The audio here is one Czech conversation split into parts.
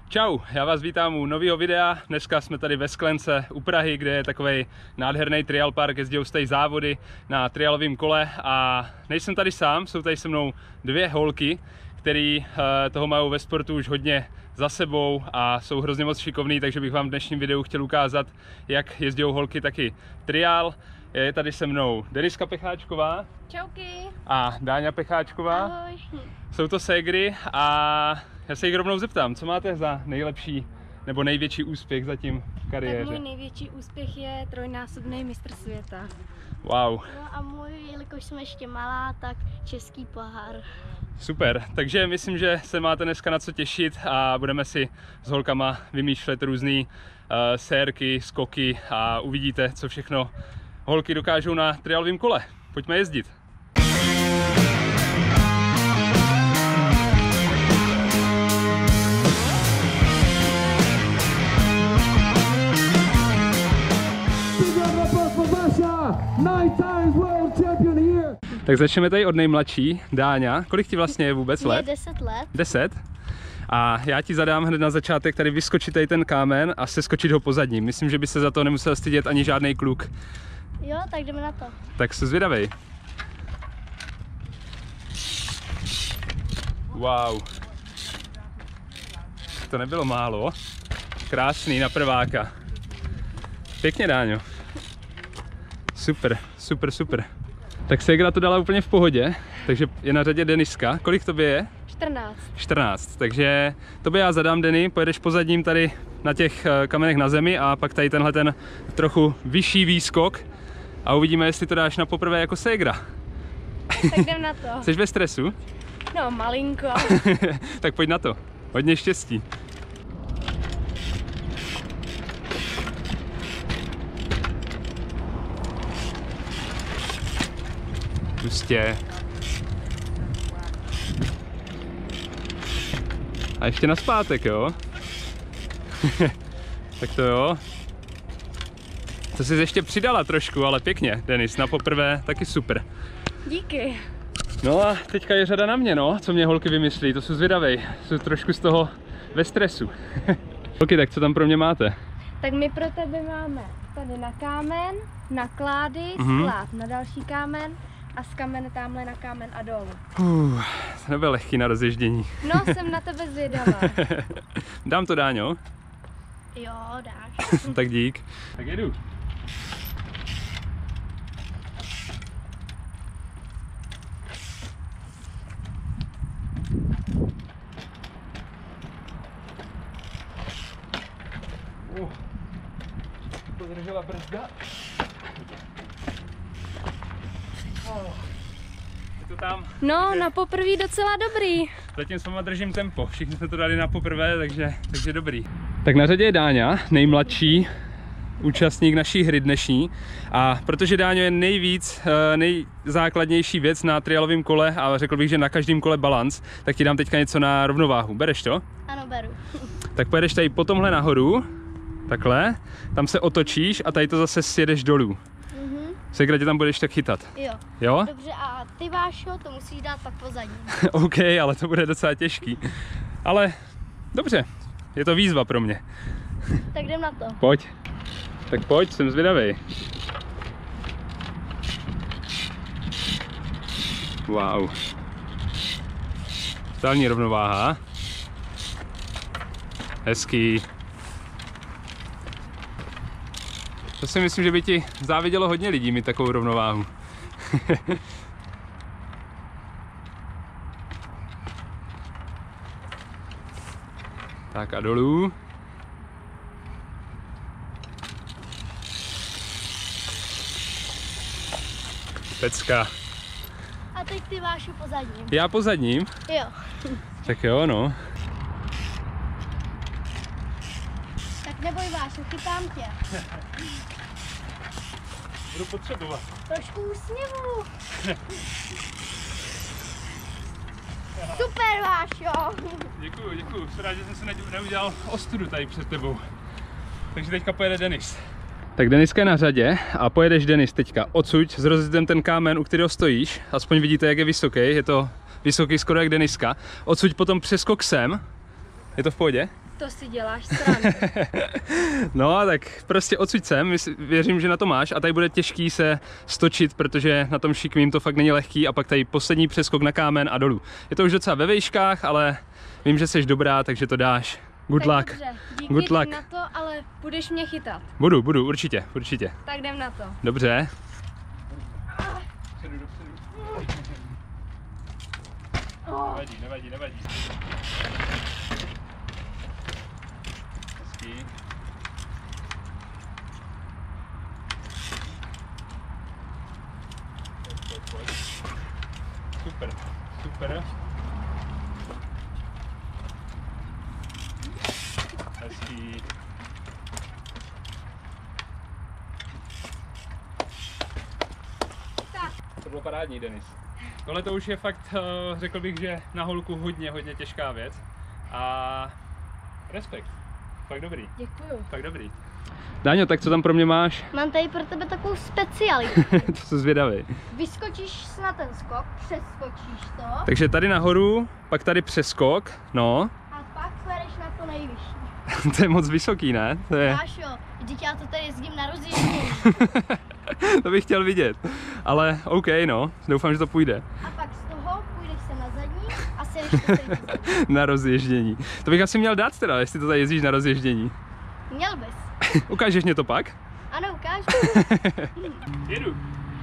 Čau, já vás vítám u nového videa. Dneska jsme tady ve Sklence u Prahy, kde je takovej nádherný trial park, jezdí tady závody na trialovém kole a nejsem tady sám, jsou tady se mnou dvě holky, který toho mají ve sportu už hodně za sebou a jsou hrozně moc šikovný, takže bych vám v dnešním videu chtěl ukázat, jak jezdí holky taky trial. Je tady se mnou Deniska Pecháčková. Čauky. A Dáňa Pecháčková. Ahoj. Jsou to ségry a já se jich rovnou zeptám, co máte za nejlepší nebo největší úspěch zatím v kariéře? Tak můj největší úspěch je trojnásobný mistr světa. Wow. No a můj, jelikož jsem ještě malá, tak český pohár. Super, takže myslím, že se máte dneska na co těšit a budeme si s holkama vymýšlet různé sérky, skoky a uvidíte, co všechno holky dokážou na trialovém kole. Pojďme jezdit. Tak začneme tady od nejmladší, Dáňa. Kolik ti vlastně je vůbec let? 10 let. 10? A já ti zadám hned na začátek tady vyskočit tady ten kámen a seskočit ho po zadním. Myslím, že by se za to nemusel stydět ani žádný kluk. Jo, tak jdeme na to. Tak se zvědavej. Wow. To nebylo málo. Krásný na prváka. Pěkně, Dáňo. Super, super, super. Tak ségra to dala úplně v pohodě, takže je na řadě Deniska. Kolik tobě je? 14. 14, takže tobě já zadám, Denny, pojedeš pozadním tady na těch kamenech na zemi a pak tady tenhle ten trochu vyšší výskok a uvidíme, jestli to dáš na poprvé jako ségra. Tak jdem na to. Jsi ve stresu? No, malinko. Tak pojď na to. Hodně štěstí. Prostě. A ještě nazpátek, jo? Tak to jo. To jsi ještě přidala trošku, ale pěkně, Denis, na poprvé taky super. Díky. No a teďka je řada na mě, no, co mě holky vymyslí, to jsou zvědavej, jsou trošku z toho ve stresu. Holky, tak co tam pro mě máte? Tak my pro tebe máme tady na kámen, na klády, sklád na další kámen a z kamene tamhle na kámen a dolů. To nebylo lehký na rozježdění. No, jsem na tebe zvědavá. Dám to, Dáňo? Jo, dáš. Tak dík. Tak jedu. Podržela brzda. Je to tam. No, na poprvé docela dobrý. Zatím s váma držím tempo. Všichni jsme to dali na poprvé, takže dobrý. Tak na řadě je Dáňa, nejmladší účastník naší hry dnešní. A protože Dáňo je nejzákladnější věc na trialovém kole a řekl bych, že na každém kole balans, tak ti dám teďka něco na rovnováhu. Bereš to? Ano, beru. Tak pojedeš tady po tomhle nahoru, takhle, tam se otočíš a tady to zase sjedeš dolů. Ségra tě tam budeš tak chytat. Jo. Jo? Dobře, a ty, Vášo, to musíš dát pak pozadí. OK, ale to bude docela těžký. Ale dobře, je to výzva pro mě. Tak jdem na to. Pojď. Tak pojď, jsem zvědavej. Wow. Totální rovnováha. Hezký. To si myslím, že by ti závidělo hodně lidí mít takovou rovnováhu. Tak a dolů. Pecka. A teď ty, Vášu, pozadím. Já pozadním? Jo. Tak jo, no. Tak neboj, Vášu, chytám tě. Budu potřebovat. Trošku úsměvu. Super, Vášo. Děkuju, děkuju. Jsem rád, že jsem se neudělal ostudu tady před tebou. Takže teďka pojede Denis. Tak Deniska je na řadě a pojedeš, Denis, teďka odsud s rozjezdem ten kámen, u kterého stojíš. Aspoň vidíte, jak je vysoký. Je to vysoký skoro jak Deniska. Odsud potom přeskok sem. Je to v pohodě? To si děláš srandu. No, tak prostě odsud sem, věřím, že na to máš a tady bude těžký se stočit, protože na tom šikmým to fakt není lehký a pak tady poslední přeskok na kámen a dolů. Je to už docela ve vejškách, ale vím, že jsi dobrá, takže to dáš. Good luck. Dobře, díky Good luck. na to, ale budeš mě chytat. Budu, určitě. Tak jdem na to. Dobře. Nevadí. Hezký. Pojď. Super. Hezký. Tak. To bylo parádní, Denis. Tohle to už je fakt, řekl bych, že na holku hodně těžká věc. A respekt. Fakt dobrý. Děkuju. Fakt dobrý. Dáňo, tak co tam pro mě máš? Mám tady pro tebe takovou specialitu. To jsem zvědavý. Vyskočíš na ten skok, přeskočíš to. Takže tady nahoru, pak tady přeskok, no. A pak sledeš na to nejvyšší. To je moc vysoký, ne? To je... Mášo, vždyť já to tady jezdím na rozjíždění. To bych chtěl vidět. Ale OK, no. Doufám, že to půjde. A pak z toho půjdeš se na zadní a sedeš to zadní. Na rozježdění. To bych asi měl dát teda, jestli to tady jezdíš na rozježdění. Měl bys. Ukážeš mě to pak? Ano, ukážu. Jedu.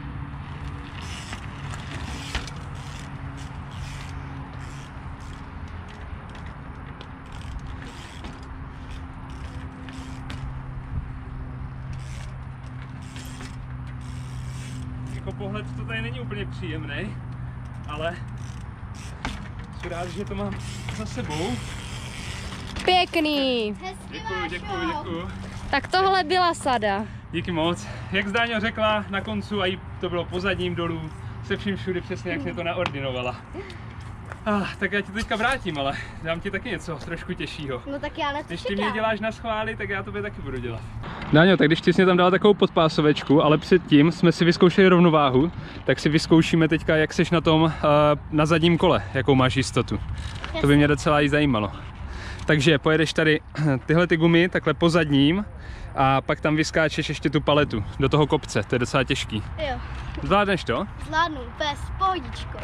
Jako pohled to tady není úplně příjemný, ale jsem rád, že to mám za sebou. Pěkný. Hezky, Děkuju. Tak tohle byla sada. Díky moc. Jak Zdáňo řekla na koncu, a jí to bylo po zadním dolů, se vším všude přesně, jak mě to naordinovala. Tak já ti teďka vrátím, ale dám ti taky něco trošku těžšího. No tak já na to Když ty čekám. mě děláš na schvály, tak já tobě taky budu dělat. Dáňo, tak když ty jsi mě tam dala takovou podpásovečku, ale předtím jsme si vyzkoušeli rovnováhu, tak si vyzkoušíme teďka, jak seš na tom na zadním kole, jakou máš jistotu. Jasně. To by mě docela i zajímalo. Takže pojedeš tady tyhle ty gumy takhle po zadním a pak tam vyskáčeš ještě tu paletu do toho kopce, to je docela těžký. Jo. Zvládneš to? Zvládnu, bez pohodičko.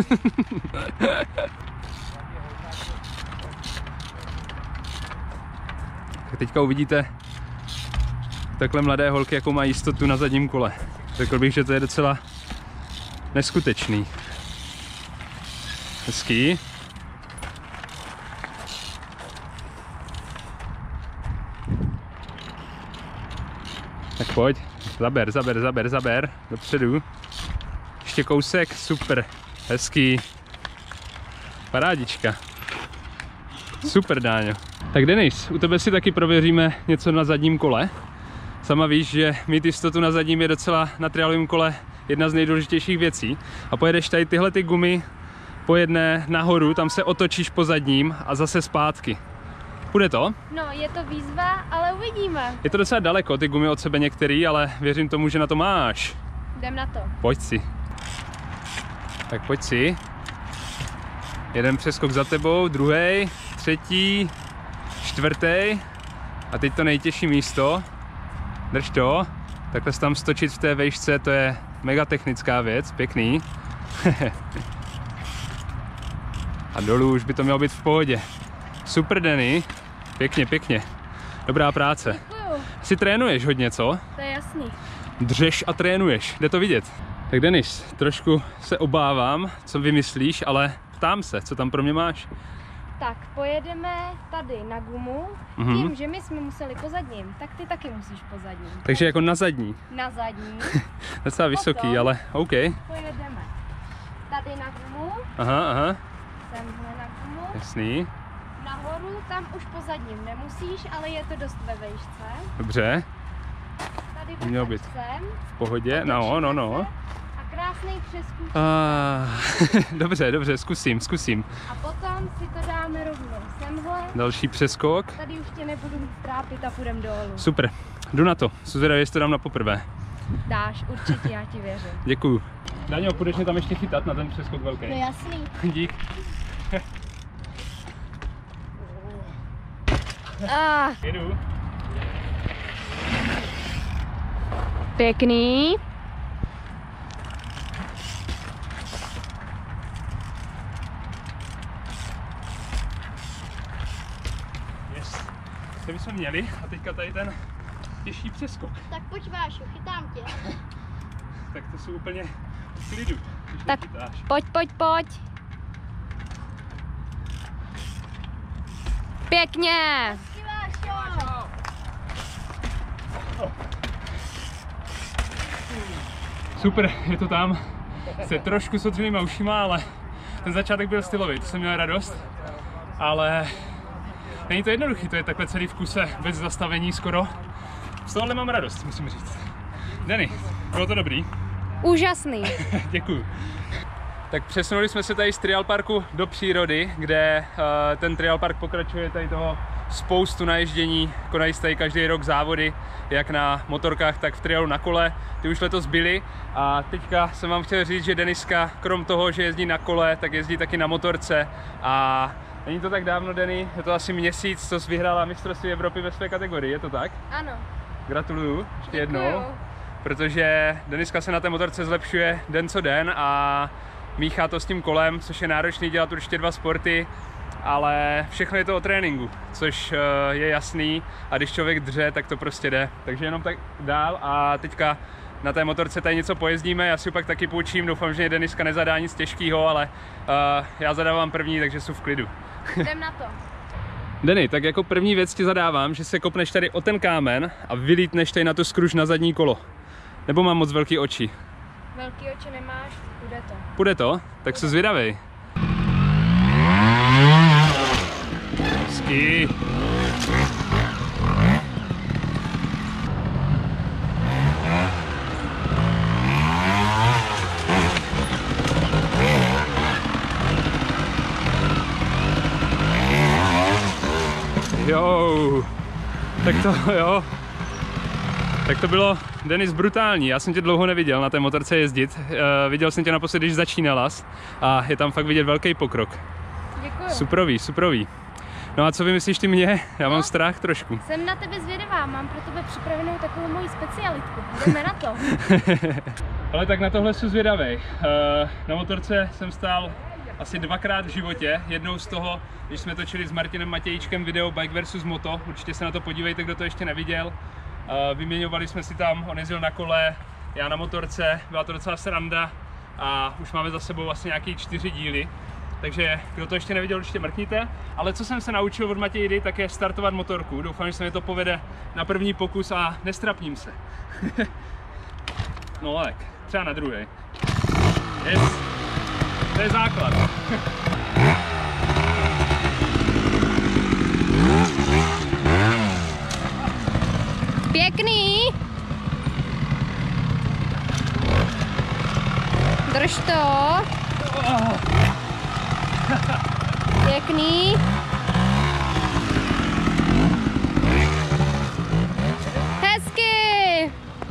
Tak teďka uvidíte takhle mladé holky, jakou má jistotu na zadním kole. Řekl bych, že to je docela neskutečný. Hezký. Tak pojď, zaber, dopředu. Ještě kousek, super, hezký. Parádička. Super, Dáňo. Tak Denis, u tebe si taky prověříme něco na zadním kole. Sama víš, že mít jistotu na zadním je docela na trialovém kole jedna z nejdůležitějších věcí. A pojedeš tady tyhle ty gumy po jedné nahoru, tam se otočíš po zadním a zase zpátky. Půjde to? No, je to výzva, ale uvidíme. Je to docela daleko, ty gumy od sebe některý, ale věřím tomu, že na to máš. Jdem na to. Pojď si. Tak pojď si. Jeden přeskok za tebou, druhý, třetí, čtvrtý. A teď to nejtěžší místo. Drž to. Takhle se tam stočit v té vejšce, to je mega technická věc, pěkný. A dolů už by to mělo být v pohodě. Super, Denny. Pěkně. Dobrá práce. Děkuju. Si trénuješ hodně, co? To je jasný. Dřeš a trénuješ, jde to vidět. Tak Denis, trošku se obávám, co vymyslíš, ale ptám se, co tam pro mě máš? Tak, pojedeme tady na gumu. Tím, že my jsme museli po zadním, tak ty taky musíš po zadním. Takže jako na zadní. Na zadní. Docela vysoký, Potom ale OK. Pojedeme tady na gumu, Aha, semhle na gumu. jasný, Nahoru, tam už po zadním nemusíš, ale je to dost ve vejšce. dobře, Tady Mělo dostaň být. sem. v pohodě, no. Otočíme se a krásný přeskok. Dobře, zkusím. A potom si to dáme rovnou semhle. Další přeskok, Tady už tě nebudu mít trápit a půjdem dolů. super, jdu na to, jsem zvědavý, jestli to dám na poprvé. Dáš, určitě, já ti věřím. Děkuju. Daňo, půjdeš mě tam ještě chytat na ten přeskok velký? To je jasný. Dík. Jedu. Pěkný. Yes. To bychom měli a teďka tady ten těžší přeskok. Tak pojď Vášo, chytám tě. Tak to jsou úplně v klidu. Tak pojď. Pěkně. Hezky Vášo. Super, je to tam. Se trošku s otřenýma ušima, ale ten začátek byl stylový, to jsem měl radost. Ale není to jednoduchý, to je takhle celý v kuse, bez zastavení skoro. Z tohohle mám radost, musím říct. Denny, bylo to dobrý? Úžasný. Děkuju. Tak přesunuli jsme se tady z trial parku do přírody, kde ten trial park pokračuje tady toho spoustu naježdění, konají se tady každý rok závody, jak na motorkách, tak v trialu na kole. Ty už letos byly a teďka jsem vám chtěl říct, že Deniska, krom toho, že jezdí na kole, tak jezdí taky na motorce a není to tak dávno, Denny, je to asi měsíc, co jsi vyhrála mistrovství Evropy ve své kategorii, je to tak? Ano. Gratuluju ještě jednou, protože Deniska se na té motorce zlepšuje den co den a míchá to s tím kolem, což je náročný dělat určitě 2 sporty, ale všechno je to o tréninku, což je jasný a když člověk dře, tak to prostě jde. Takže jenom tak dál a teďka na té motorce tady něco pojezdíme, já si pak taky půjčím, doufám, že Deniska nezadá nic těžkého, ale já zadávám první, takže jsou v klidu. Jdem na to. Denny, tak jako první věc ti zadávám, že se kopneš tady o ten kámen a vylítneš tady na tu skruž na zadní kolo. Nebo mám moc velký oči? Velký oči nemáš, půjde to. Půjde to? Tak se zvědavej. Hezky. Jo, tak to jo. Tak to bylo, Denis, brutální. Já jsem tě dlouho neviděl na té motorce jezdit. Viděl jsem tě naposledy, když začínala a je tam fakt vidět velký pokrok. Děkuju. Suprový. No a co vymyslíš ty mě? Já mám strach trošku. Jsem na tebe zvědavá, mám pro tebe připravenou takovou moji specialitku. Jdeme na to. Ale tak na tohle jsem zvědavej. Na motorce jsem stál asi 2krát v životě. Jednou z toho, když jsme točili s Martinem Matějíčkem video Bike vs Moto. Určitě se na to podívejte, kdo to ještě neviděl. Vyměňovali jsme si tam, on jezdil na kole, já na motorce, byla to docela sranda a už máme za sebou vlastně nějaký 4 díly. Takže kdo to ještě neviděl, určitě mrkněte. Ale co jsem se naučil od Matějdy, tak je startovat motorku. Doufám, že se mi to povede na první pokus a nestrapním se. No tak, třeba na druhý. Yes. To je základ. Pěkný. Drž to. Pěkný. Hezky.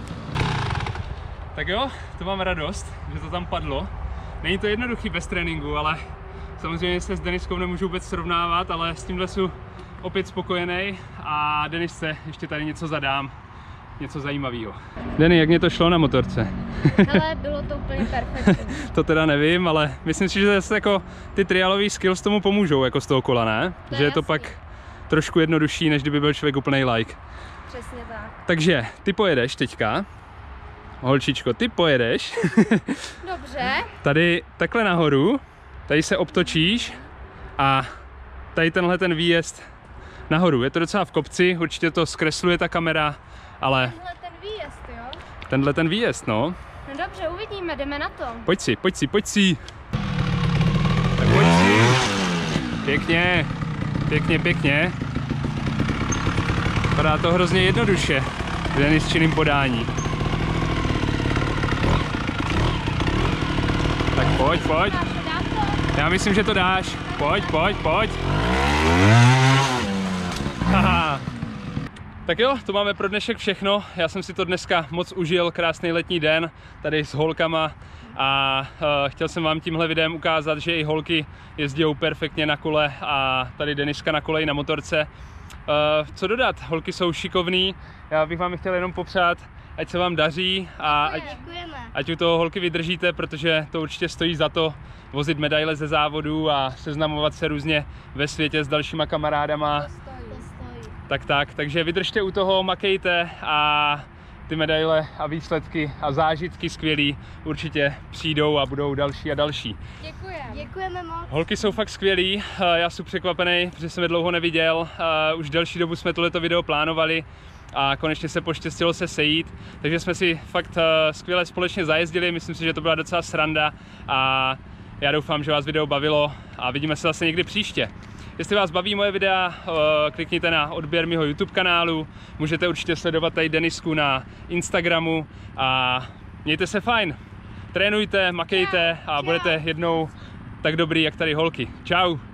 Tak jo, to mám radost, že to tam padlo. Není to jednoduchý bez tréninku, ale samozřejmě se s Deniskou nemůžu vůbec srovnávat, ale s tímhle jsem opět spokojený a Denisce ještě tady něco zadám, něco zajímavého. Denny, jak mě to šlo na motorce? Hele, bylo to úplně perfektní. To teda nevím, ale myslím si, že zase jako ty trialový skills tomu pomůžou jako z toho kola, ne? Že je to pak trošku jednodušší, než kdyby byl člověk úplnej like. Přesně tak. Takže ty pojedeš teďka. Holčičko, ty pojedeš. Dobře. Tady takhle nahoru, tady se obtočíš a tady tenhle ten výjezd nahoru. Je to docela v kopci, určitě to zkresluje ta kamera, ale... Tenhle ten výjezd, jo? Tenhle ten výjezd, no. No dobře, uvidíme, jdeme na to. Pojď si. Tak pojď si. Pěkně. Vypadá to hrozně jednoduše, Denis s činným podání. Tak pojď. Já myslím, že to dáš. Pojď. Haha. Tak jo, to máme pro dnešek všechno. Já jsem si to dneska moc užil, krásný letní den tady s holkama a chtěl jsem vám tímhle videem ukázat, že i holky jezdí perfektně na kole a tady Deniska na koleji na motorce. Co dodat? Holky jsou šikovný, já bych vám chtěl jenom popřát, ať se vám daří a ať u toho holky vydržíte, protože to určitě stojí za to vozit medaile ze závodů a seznamovat se různě ve světě s dalšíma kamarádama. To stojí. Takže vydržte u toho, makejte a ty medaile a výsledky a zážitky skvělý určitě přijdou a budou další a další. Děkujeme moc. Holky jsou fakt skvělý, já jsem překvapený, protože jsem je dlouho neviděl, už delší dobu jsme tohleto video plánovali a konečně se poštěstilo se sejít, takže jsme si fakt skvěle společně zajezdili, myslím si, že to byla docela sranda a já doufám, že vás video bavilo a vidíme se zase někdy příště. Jestli vás baví moje videa, klikněte na odběr mého YouTube kanálu, můžete určitě sledovat tady Denisku na Instagramu a mějte se fajn, trénujte, makejte a budete jednou tak dobrý, jak tady holky. Čau!